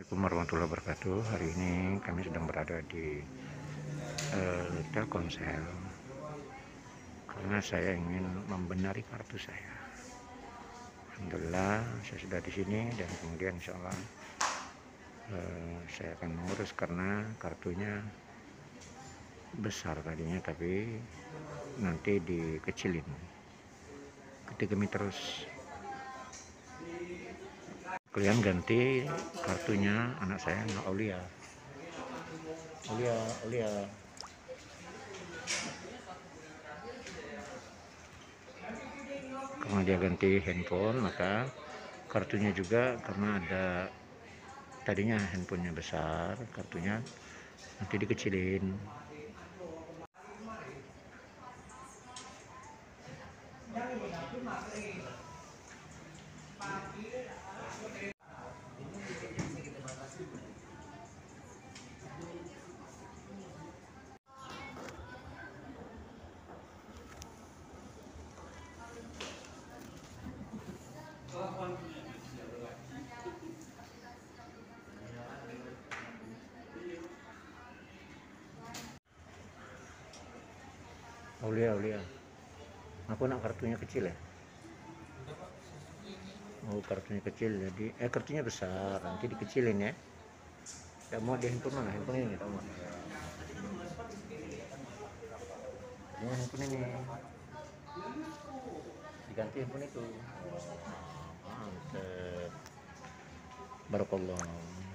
Assalamualaikum warahmatullahi wabarakatuh. Hari ini kami sedang berada di Telkomsel karena saya ingin membenari kartu saya. Alhamdulillah saya sudah di sini dan kemudian insya Allah saya akan mengurus karena kartunya besar tadinya tapi nanti dikecilin. Ketika kami terus kalian ganti kartunya anak saya, Aulia. Karena dia ganti handphone, maka kartunya juga karena ada tadinya handphonenya besar, kartunya nanti dikecilin. Aulia, aku nak kartunya kecil ya. Oh, kartunya kecil, jadi kartunya besar, nanti dikecilin ya. Tidak mau di handphone mana? Handphone ini, tahu nggak? Ini handphone ini diganti handphone itu. Mantap. Barakallah.